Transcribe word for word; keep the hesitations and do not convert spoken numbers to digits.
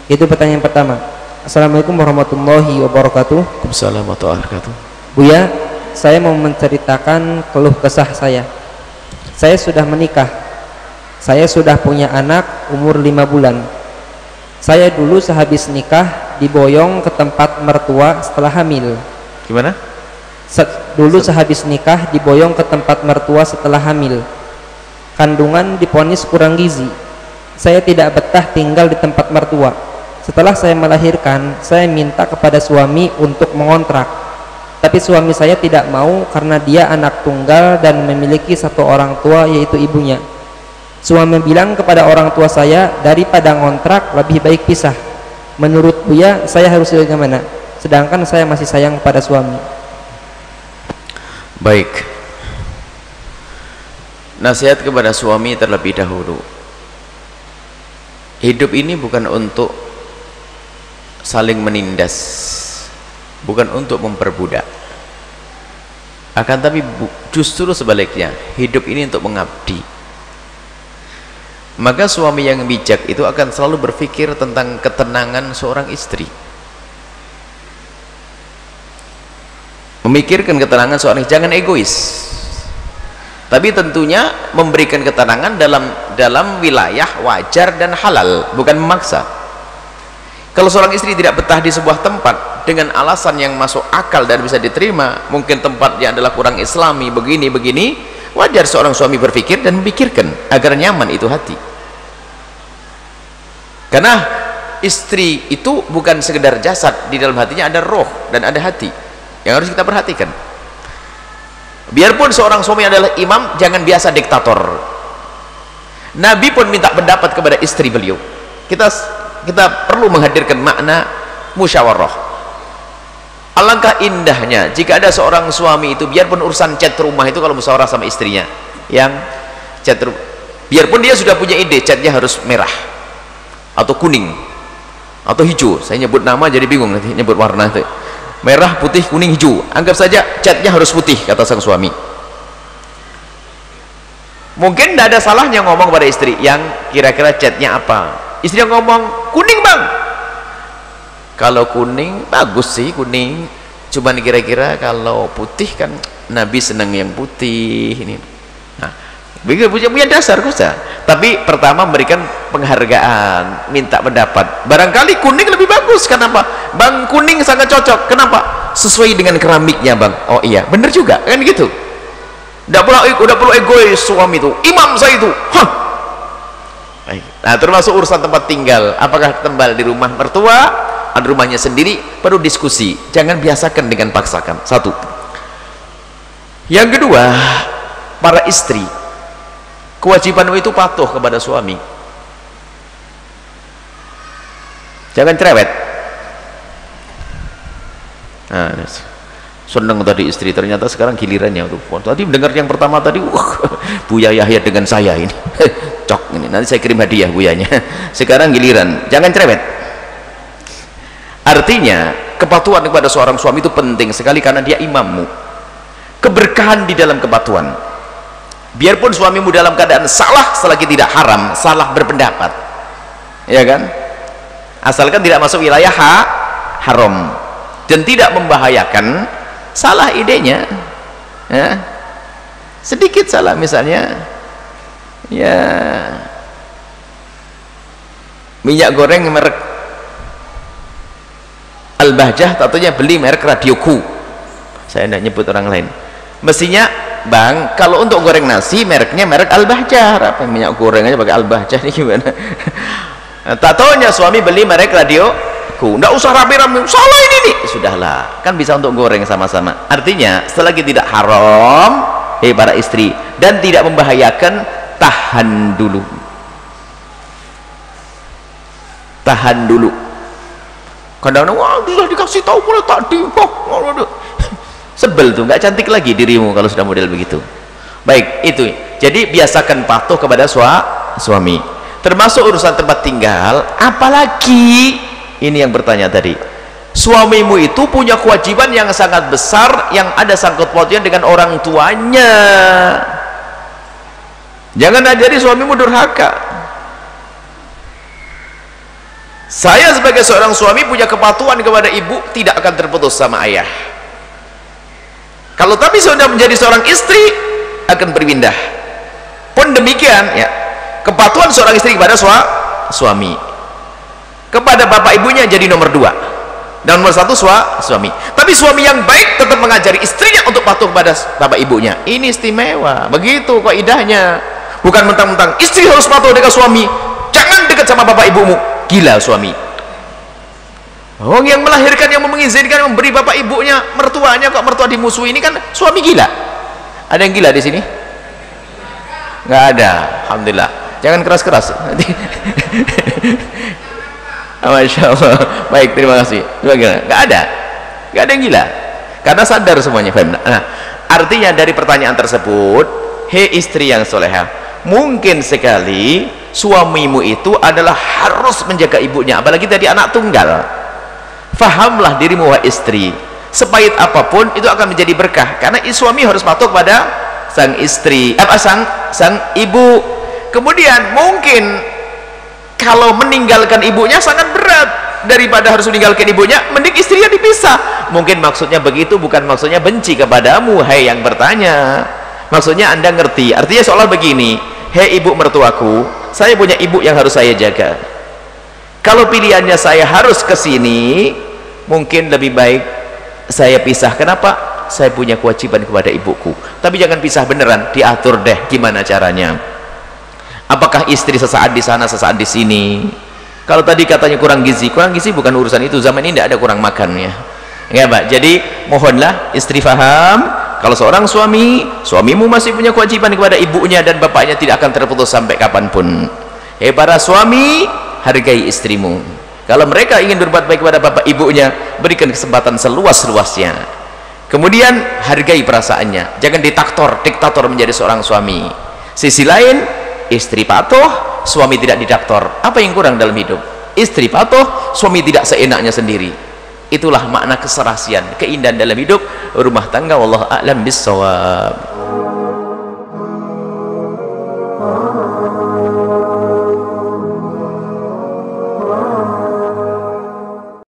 Itu pertanyaan pertama. Assalamualaikum warahmatullahi wabarakatuh. Waalaikumsalam warahmatullahi wabarakatuh. Buya, saya mau menceritakan keluh kesah saya. Saya sudah menikah. Saya sudah punya anak umur lima bulan. Saya dulu sehabis nikah diboyong ke tempat mertua setelah hamil. Gimana? Se dulu sehabis nikah diboyong ke tempat mertua setelah hamil. Kandungan diponis kurang gizi. Saya tidak betah tinggal di tempat mertua. Setelah saya melahirkan, saya minta kepada suami untuk mengontrak. Tapi suami saya tidak mau karena dia anak tunggal dan memiliki satu orang tua, yaitu ibunya. Suami bilang kepada orang tua saya, daripada ngontrak lebih baik pisah. Menurut Buya, saya harus bagaimana? Sedangkan saya masih sayang kepada suami. Baik. Nasihat kepada suami terlebih dahulu. Hidup ini bukan untuk saling menindas, bukan untuk memperbudak, akan tapi justru sebaliknya, hidup ini untuk mengabdi. Maka suami yang bijak itu akan selalu berpikir tentang ketenangan seorang istri, memikirkan ketenangan seorang istri. Jangan egois, tapi tentunya memberikan ketenangan dalam dalam wilayah wajar dan halal, bukan memaksa. Kalau seorang istri tidak betah di sebuah tempat dengan alasan yang masuk akal dan bisa diterima, mungkin tempatnya adalah kurang islami, begini begini, wajar seorang suami berpikir dan memikirkan agar nyaman itu hati. Karena istri itu bukan sekedar jasad, di dalam hatinya ada roh dan ada hati yang harus kita perhatikan. Biarpun seorang suami adalah imam, jangan biasa diktator. Nabi pun minta pendapat kepada istri beliau. Kita kita perlu menghadirkan makna musyawarah. Alangkah indahnya jika ada seorang suami itu, biarpun urusan cat rumah itu, kalau musyawarah sama istrinya, yang cat rumah, biarpun dia sudah punya ide catnya harus merah atau kuning atau hijau, saya nyebut nama jadi bingung nanti nyebut warna itu, merah, putih, kuning, hijau, anggap saja catnya harus putih, kata sang suami. Mungkin tidak ada salahnya ngomong pada istri yang kira-kira catnya apa. Istri yang ngomong, kuning bang. Kalau kuning bagus sih, kuning, cuman kira-kira kalau putih kan Nabi senang yang putih ini. Nah, begitu punya, punya dasar kusa. Tapi pertama memberikan penghargaan, minta pendapat. Barangkali kuning lebih bagus. Kenapa? Bang, kuning sangat cocok. Kenapa? Sesuai dengan keramiknya bang. Oh iya, bener juga kan gitu. Udah perlu, udah perlu egois suami itu. Imam saya itu. Hah. Nah, termasuk urusan tempat tinggal. Apakah tinggal di rumah mertua, di rumahnya sendiri, perlu diskusi. Jangan biasakan dengan paksakan. Satu. Yang kedua, para istri, kewajibanmu itu patuh kepada suami. Jangan cerewet. Nah, seneng tadi istri, ternyata sekarang gilirannya tuh. Tadi mendengar yang pertama tadi, wah, Buya Yahya dengan saya ini. Cok ini, nanti saya kirim hadiah buyanya. Sekarang giliran, jangan cerewet. Artinya kepatuhan kepada seorang suami itu penting sekali karena dia imammu. Keberkahan di dalam kepatuhan. Biarpun suamimu dalam keadaan salah selagi tidak haram, salah berpendapat, ya kan, asalkan tidak masuk wilayah ha, haram dan tidak membahayakan, salah idenya, ya. Sedikit salah misalnya, ya minyak goreng merek Al-Bahjah, tentunya beli merek Radioku, saya tidak nyebut orang lain. Mestinya bang, kalau untuk goreng nasi mereknya merek Al-Bahjah, apa minyak goreng aja pakai Al-Bahjah ini gimana? Tak taunya suami beli merek Radioku, tidak usah rame-rame, salah ini nih, sudahlah, kan bisa untuk goreng sama-sama. Artinya selagi tidak haram, hei para istri, dan tidak membahayakan, tahan dulu, tahan dulu. Kadang-kadang wah sudah dikasih tahu mulai tadi, oh, sebel tuh, nggak cantik lagi dirimu kalau sudah model begitu. Baik, itu jadi biasakan patuh kepada sua, suami, termasuk urusan tempat tinggal. Apalagi ini yang bertanya tadi, suamimu itu punya kewajiban yang sangat besar, yang ada sangkut pautnya dengan orang tuanya. Jangan ajari suamimu durhaka. Saya sebagai seorang suami punya kepatuhan kepada ibu, tidak akan terputus sama ayah. Kalau tapi sudah menjadi seorang istri, akan berpindah. Pun demikian ya, kepatuhan seorang istri kepada sua, suami, kepada bapak ibunya jadi nomor dua, dan nomor satu sua, suami. Tapi suami yang baik tetap mengajari istrinya untuk patuh kepada bapak ibunya. Ini istimewa, begitu kaidahnya. Bukan mentang-mentang istri harus patuh dengan suami, jangan dekat sama bapak ibumu. Gila suami. Orang yang melahirkan, yang mengizinkan, yang memberi bapak ibunya, mertuanya kok mertua dimusuhi, ini kan suami gila. Ada yang gila di sini? Nggak ada, alhamdulillah. Jangan keras-keras. Masya Allah. Baik, terima kasih. Bagaimana? Nggak ada, nggak ada yang gila. Karena sadar semuanya. Nah, artinya dari pertanyaan tersebut, hei istri yang soleha, mungkin sekali suamimu itu adalah harus menjaga ibunya, apalagi tadi anak tunggal. Fahamlah dirimu wahai istri, sepahit apapun itu akan menjadi berkah, karena suami harus patuh pada sang istri, apa sang sang ibu. Kemudian mungkin kalau meninggalkan ibunya sangat berat, daripada harus meninggalkan ibunya, mending istrinya dipisah. Mungkin maksudnya begitu, bukan maksudnya benci kepadamu, hai yang bertanya. Maksudnya anda ngerti, artinya seolah begini, hei ibu mertuaku, saya punya ibu yang harus saya jaga. Kalau pilihannya saya harus ke sini, mungkin lebih baik saya pisah. Kenapa? Saya punya kewajiban kepada ibuku. Tapi jangan pisah beneran, diatur deh gimana caranya. Apakah istri sesaat di sana, sesaat di sini? Kalau tadi katanya kurang gizi, kurang gizi bukan urusan itu. Zaman ini tidak ada kurang makannya. Ya, Pak. Jadi mohonlah istri faham, kalau seorang suami, suamimu masih punya kewajiban kepada ibunya dan bapaknya, tidak akan terputus sampai kapanpun. Hei para suami, hargai istrimu. Kalau mereka ingin berbuat baik kepada bapak ibunya, berikan kesempatan seluas-luasnya. Kemudian hargai perasaannya, jangan diktator diktator menjadi seorang suami. Sisi lain, istri patuh, suami tidak diktator. Apa yang kurang dalam hidup? Istri patuh, suami tidak seenaknya sendiri. Itulah makna keserasian, keindahan dalam hidup rumah tangga. Wallahu a'lam bissawab.